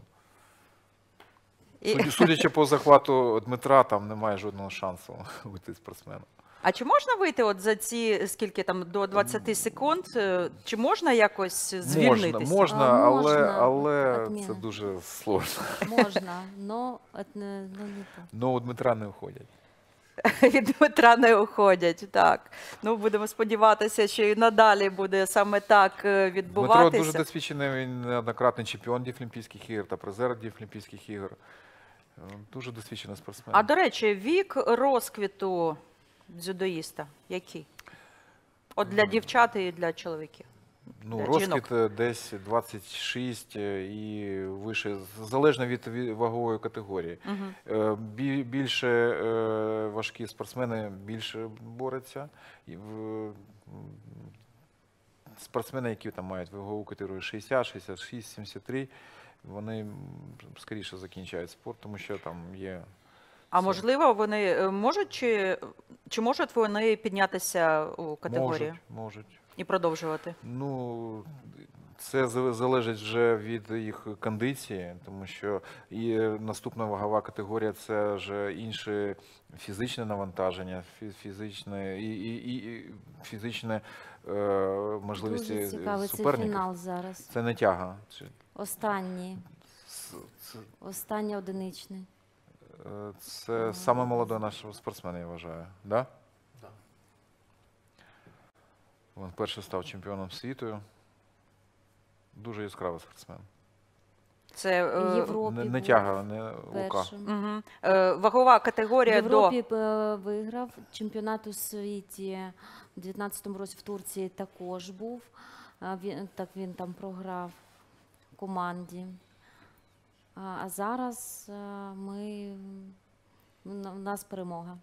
І- Судя- Судячи по захвату Дмитра, там немає жодного шансу бути спортсменом. А чи можна вийти от за ці скільки там до двадцяти секунд? е, Чи можна якось звільнитися? Можна, можна, А, але, можна, але відміна. це дуже сложно. Можна, но от не, ну, не то. Ну, у Дмитра не уходять. Від Дмитра не уходять. Так. Ну, будемо сподіватися, що і надалі буде саме так е, Дмитро відбуватися. дуже досвідчений, він неоднократний чемпіон Діфлімпійських ігор та призер Діфлімпійських ігор. Е, Дуже досвідчений спортсмен. А до речі, вік розквіту дзюдоїста який? От для дівчат і для чоловіків. Ну, для розкид жінок. е, десь двадцять шість е, і вище, з- залежно від ві- вагової категорії. Мгм. Е, бі- Більше е, важкі спортсмени більше борються. І в- м, спортсмени, які там мають вагову категорію шістдесят, шістдесят шість, сімдесят три, вони м, скоріше закінчають спорт, тому що там є. А Це- можливо, вони е, можуть чи, чи можуть вони піднятися у категорію Можуть, можуть. і продовжувати? Ну, це за- залежить вже від їх кондиції, тому що і наступна вагова категорія це вже інше фізичне навантаження, фі- фізичне і, і, і фізичне е, можливості Дуже цікавий цей суперників. фінал зараз. Це не тяга. Це, Останній, це, це, останній одиничний. е, це саме молодий наш спортсмен, я вважаю. Да? Він вперше став чемпіоном світу. Дуже яскравий спортсмен. Це В е, Європі Не, не був тяга, не лука. першим. мгм. Е, вагова В категорія до Європі е, виграв чемпіонат у світі у дев'ятнадцятому році в Турції також був. А Він, так він там програв команді. А, а зараз е, ми, у нас перемога.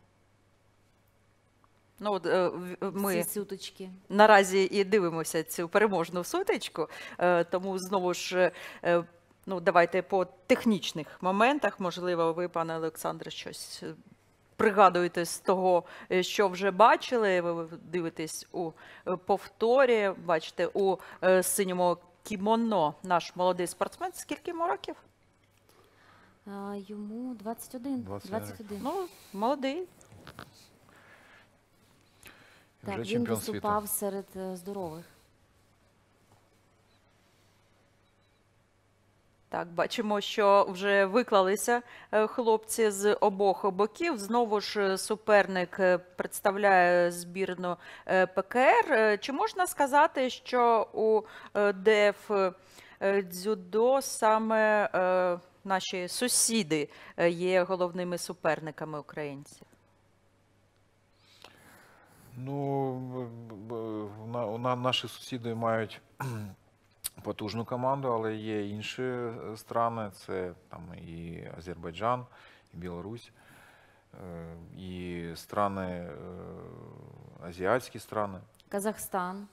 ну, от, е, в- в ми Ці сутички. наразі і дивимося цю переможну сутичку, е, тому знову ж, е, ну, давайте по технічних моментах, можливо, ви, пане Олександре, щось е, пригадуєте з того, е, що вже бачили, ви дивитесь у е, повторі, бачите, у е, синьому кімоно наш молодий спортсмен, скільки йому років? А, йому двадцять один. двадцять один. двадцять один. Ну, молодий. Так, Вже він чемпіон світу. виступав серед е, здорових. Так, бачимо, що вже виклалися е, хлопці з обох боків. Знову ж е, суперник е, представляє збірну е, ПКР. Е, Чи можна сказати, що у е, ДФ е, дзюдо саме е, наші сусіди е, є головними суперниками українців? Ну, б- б- на- у на- наші сусіди мають потужну команду, але є інші е, страни, це там і Азербайджан, і Білорусь, е, і страни, е, азіатські страни. Казахстан.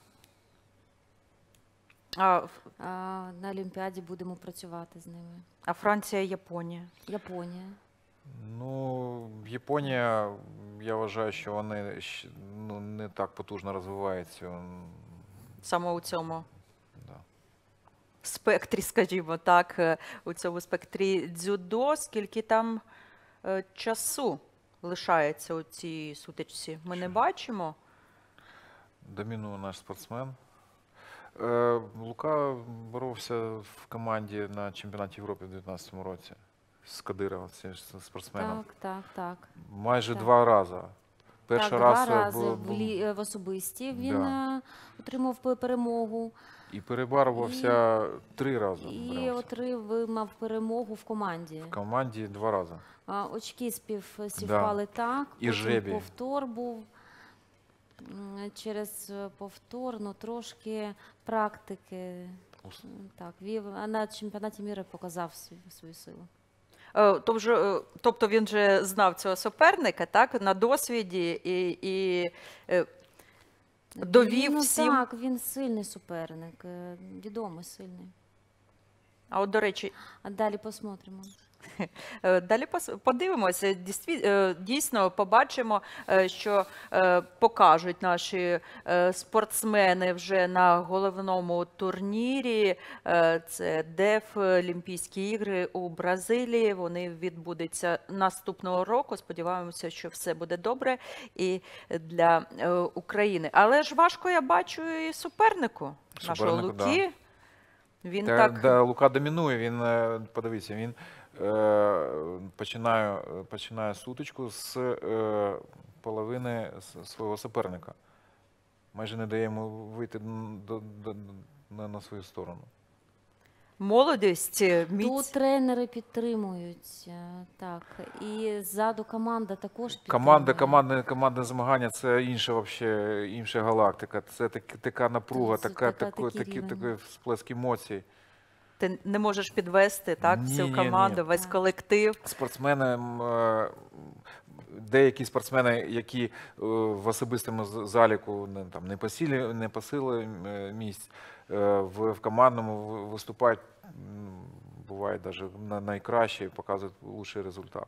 А, Ф- А, на Олімпіаді будемо працювати з ними. а Франція, Японія? Японія. Ну, Японія, я вважаю, що вони щ- ну, не так потужно розвиваються. м, Саме у цьому Да. спектрі, скажімо так, е, у цьому спектрі дзюдо, скільки там е, часу лишається у цій сутичці, ми не Що? бачимо. Домінує наш спортсмен. Е, Лука боровся в команді на чемпіонаті Європи в дві тисячі дев'ятнадцятому році з Кадирова, цим ж спортсменом. Так, так, так. Майже так. два рази. Перший так, раз два е, рази бу- в, бу- лі... е, в особисті він Да. е, отримав пе- перемогу і перебарувався три рази. і боровся. отримав перемогу в команді. В команді два рази. А, очки спів, співпали так, І потім жребій. повтор був. М, Через е, повтор, ну трошки практики. Ус- М, Так, вів, а на чемпіонаті міра показав сві- свою силу. Е, то вже, е, Тобто він вже знав цього суперника, так, на досвіді і, і е, довів він, ну, всім. Так, він сильний суперник, е, відомий сильний. А от, до речі, А далі посмотримо. Е, Далі пос- подивимося. Дійстві- е, Дійсно, побачимо, е, що е, покажуть наші е, спортсмени вже на головному турнірі. Е, Це ДЕФ Олімпійські ігри у Бразилії. Вони відбудуться наступного року. Сподіваємося, що все буде добре і для е, України. Але ж важко я бачу і супернику, нашого Супернику, да. Луки. Він Та, так. да, Лука домінує, він, е, подивіться, він е, починає, починає сутичку з е, половини с- свого суперника. Майже не дає йому вийти н- до, до, на, на свою сторону. Молодість, Тут міць. тренери підтримують, е, так, і ззаду команда також підтримує. Команда, командне, командне змагання це інша, вообще, інша галактика. Це так, така напруга, Це така, така- тако, такий такі, рівень. такий сплеск емоцій. Ти не можеш підвести так Ні, всю ні, команду, ні. весь Так. колектив. Спортсмени, м, е, деякі спортсмени, які е, в особистому з- заліку не, там, не посіли, не посили е, місць, е, в, в командному ви- виступають, м, буває навіть на найкраще і показують лучший результат.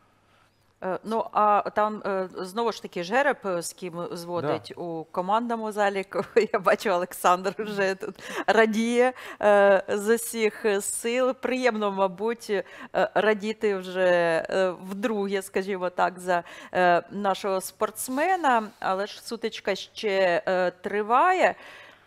Е, Ну а там е, знову ж таки жереб, е, з ким зводить у командному заліку. Я бачу, Олександр вже тут радіє е, з усіх сил. Приємно, мабуть, е, радіти вже е, вдруге, скажімо так, за е, нашого спортсмена. Але ж сутичка ще е, триває.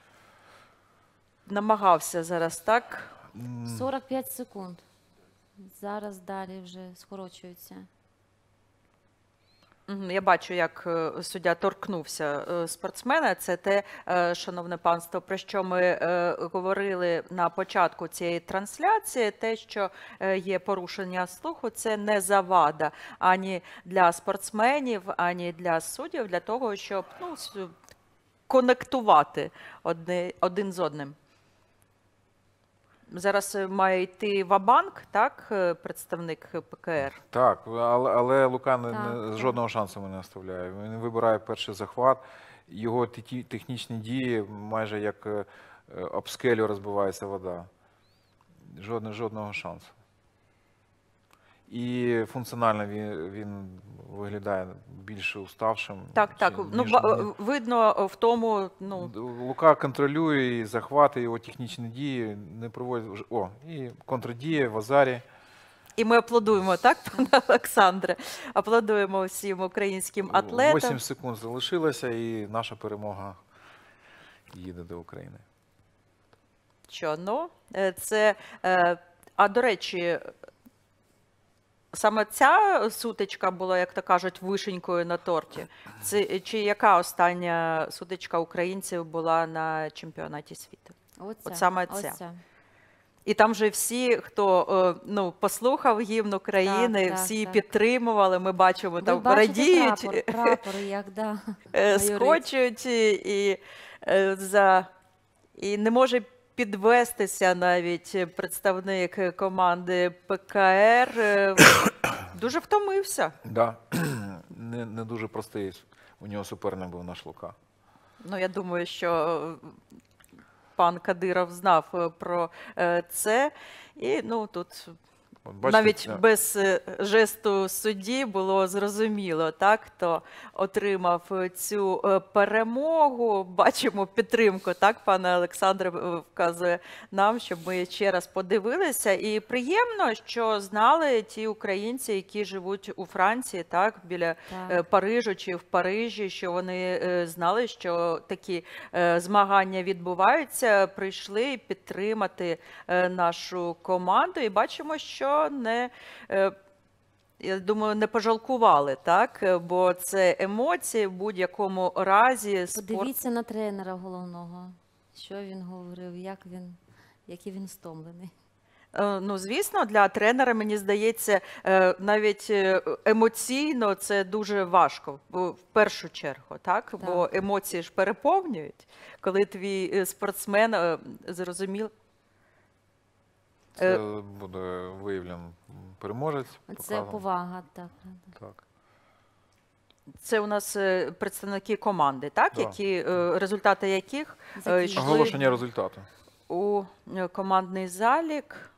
Намагався зараз, так? сорок п'ять секунд. Зараз далі вже скорочується. Мгм, я бачу, як е, суддя торкнувся е, спортсмена. Це те, е, шановне панство, про що ми е, говорили на початку цієї трансляції. Те, що е, є порушення слуху, це не завада ані для спортсменів, ані для суддів, для того, щоб ну, с- конектувати одне, один з одним. Зараз е, має йти ва-банк, так, е, представник ПКР? Так, але, але Лука не, Так, не, так. жодного шансу не оставляє. Він вибирає перший захват, його ті- технічні дії майже як е, е, об скелю розбивається вода. Жодне, жодного шансу. І функціонально він, він виглядає більш уставшим. Так, так. чи- Ну, ніж- ба- ні- видно в тому, ну, Лука контролює і захвати, його технічні дії не проводять. вже- О, і контрдія в Азарі. і ми аплодуємо, так, пане Олександре? Аплодуємо всім українським атлетам. вісім секунд залишилося, і наша перемога їде до України. Що, ну, е, це, е, а до речі, саме ця сутичка була, як то кажуть, вишенькою на торті. Це, чи яка остання сутичка українців була на чемпіонаті світу? Оця, От саме ця. оця. І там же всі, хто е, ну, послухав гімн України, Так, так, всі так. підтримували. Ми бачимо, Ви там бачите радіють, прапор, прапор, як, да, е, майорить. скочують і, і, е, за, і не може підвестися навіть представник команди ПКР. е, Дуже втомився. Да. не, не дуже простий у нього суперник був наш Лука. Ну, я думаю, що е, пан Кадиров знав е, про е, це. І ну, тут От бачите, навіть це- без е, жесту судді було зрозуміло, так, хто отримав е, цю е, перемогу. Бачимо підтримку, так, пане Олександре е, вказує нам, щоб ми ще раз подивилися. І приємно, що знали ті українці, які живуть у Франції, так, біля Так. е, Парижу чи в Парижі, що вони е, знали, що такі е, змагання відбуваються, прийшли підтримати е, нашу команду. І бачимо, що не, е, я думаю, не пожалкували, так? Е, Бо це емоції в будь-якому разі. Спорт... Подивіться на тренера головного, що він говорив, як він, який він стомлений. Е, Ну, звісно, для тренера, мені здається, е, навіть е, емоційно це дуже важко, бо в першу чергу, так? Бо емоції ж переповнюють, коли твій е, спортсмен е, зрозумів. Це буде виявлено переможець. Це показано. повага, так. Так. Це у нас е, представники команди, так? Да. Які, е, результати яких е, Закінчили. йшли Оголошення результату. у е, командний залік.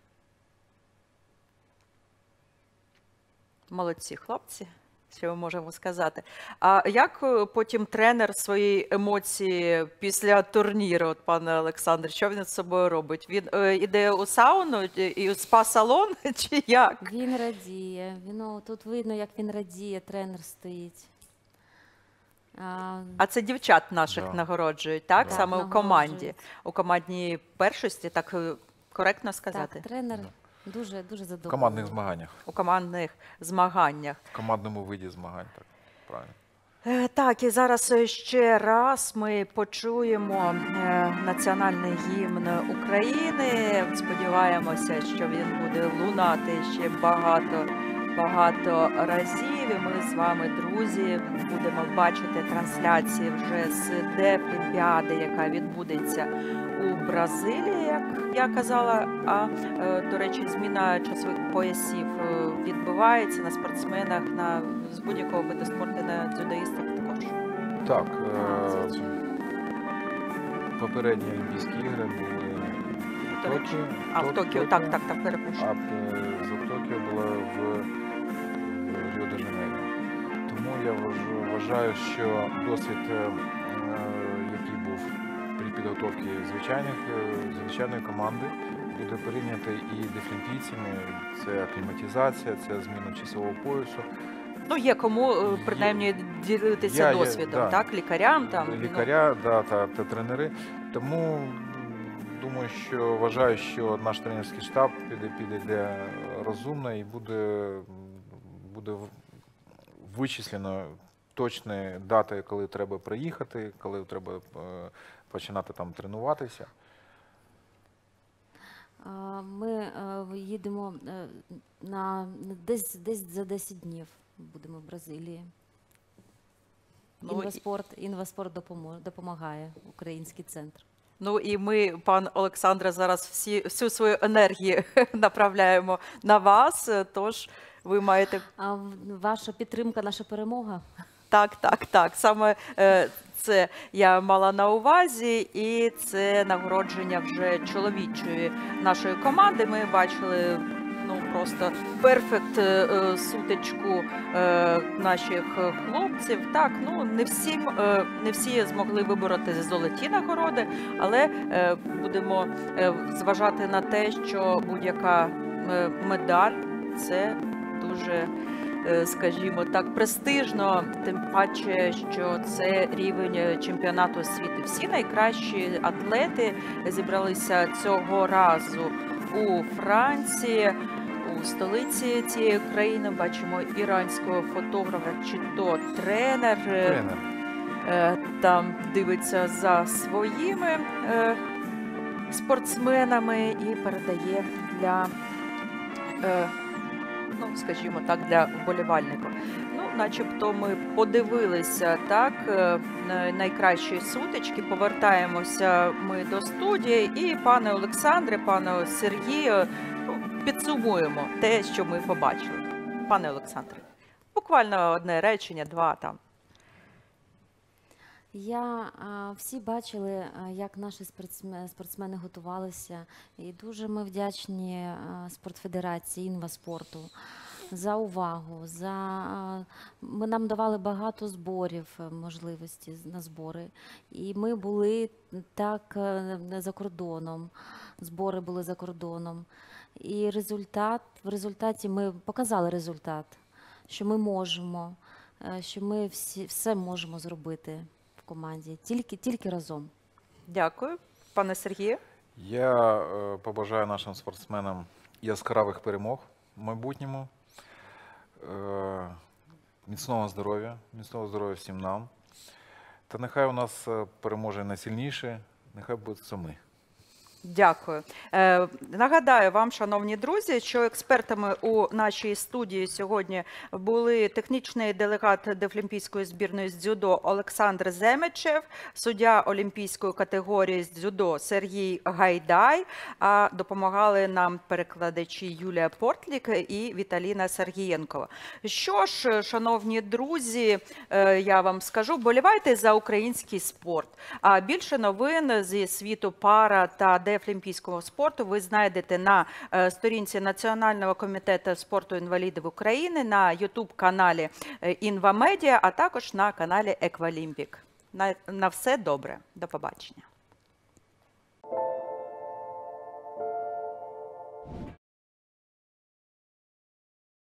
Молодці хлопці, що ми можемо сказати. А як е, потім тренер свої емоції після турніру, от, пане Олександр, що він з собою робить? Він е, іде у сауну і і у спа-салон, чи як? Він радіє. Він, о, тут видно, як він радіє, тренер стоїть. А, А це дівчат наших Да. нагороджують, так? Да. Саме у Нагороджують. команді. У командній першості, так е, коректно сказати? так, тренер дуже, дуже В задоволений. командних змаганнях. У командних змаганнях. В командному виді змагань. Так, правильно. Е, Так, і зараз е, ще раз ми почуємо е, національний гімн України. Сподіваємося, що він буде лунати ще багато, багато разів. І ми з вами, друзі, будемо бачити трансляції вже з Дефлімпіади, яка відбудеться у Бразилії, як я казала. А е, до речі, зміна часових поясів е, відбувається на спортсменах, на з будь-якого виду спорту, на дзюдоїстах також. Так, Так, е, звичайно. попередні Олімпійські ігри були в До речі. Токіо. А в Ток- Токіо, так, так, так, перепрошую. А е, за Токіо була в, в Ріо-де-Жанейро. Тому я вваж- вважаю, що досвід, е, е, який був при підготовці звичайних, е, звичайної команди, буде перейнятий і дефлімпійцями. Це акліматизація, це зміна часового поясу. Ну, є кому е, Є- принаймні ділитися Я- я- досвідом, да. так, лікарям там. ну. Лікаря, да, та, та тренери. Тому м, думаю, що вважаю, що наш тренерський штаб піде, підійде розумно і буде, м, буде в- вичислено точні дати, коли треба приїхати, коли треба е, починати там тренуватися. А, Ми е, їдемо е, на десь, десь за десять днів будемо в Бразилії. Ну, і- Інваспорт, інваспорт допомо- допомагає, український центр. Ну і ми, пан Олександре, зараз всі, всю свою енергію направляємо на вас, е, тож ви маєте А в- ваша підтримка, наша перемога. так, так, так. Саме е, це я мала на увазі, і це нагородження вже чоловічої нашої команди. Ми бачили ну просто перфект е, е, сутичку е, наших хлопців. Так, ну не всім е, не всі змогли вибороти золоті нагороди, але е, будемо е, зважати на те, що будь-яка е, медаль це дуже, е, скажімо так, престижно, тим паче, що це рівень чемпіонату світу. Всі найкращі атлети зібралися цього разу у Франції, у столиці цієї країни. Бачимо іранського фотографа, чи то тренер, е, Тренер. е, там дивиться за своїми е, спортсменами і передає для, е, ну, скажімо так, для вболівальника. Ну, начебто ми подивилися так е, на- найкращі сутички. Повертаємося ми до студії, і пане Олександре, пане Сергію, ну, підсумуємо те, що ми побачили. Пане Олександре, буквально одне речення, два там. Я а, всі бачили, а, як наші спортсмени, спортсмени готувалися, і дуже ми вдячні а, спортфедерації інваспорту за увагу. За а, ми нам давали багато зборів, е, можливості з- на збори, і ми були так е, за кордоном. Збори були за кордоном. І результат в результаті ми показали результат, що ми можемо, е, що ми всі все можемо зробити в команді, тільки, тільки разом. Дякую. Пане Сергію. Я е, побажаю нашим спортсменам яскравих перемог в майбутньому, е, міцного здоров'я, міцного здоров'я всім нам. Та нехай у нас е, переможе найсильніше, нехай будуть це ми. Дякую. Е, нагадаю вам, шановні друзі, що експертами у нашій студії сьогодні були технічний делегат Дефлімпійської збірної з дзюдо Олександр Земечев, суддя олімпійської категорії з дзюдо Сергій Гайдай, а допомагали нам перекладачі Юлія Портлік і Віталіна Сергієнкова. Що ж, шановні друзі, е, я вам скажу, вболівайте за український спорт. А більше новин зі світу пара та дефлімпійського спорту ви знайдете на е, сторінці Національного комітету спорту інвалідів України, на ютуб-каналі Інвамедіа, а також на каналі Еквалімпік. На, на все добре. До побачення.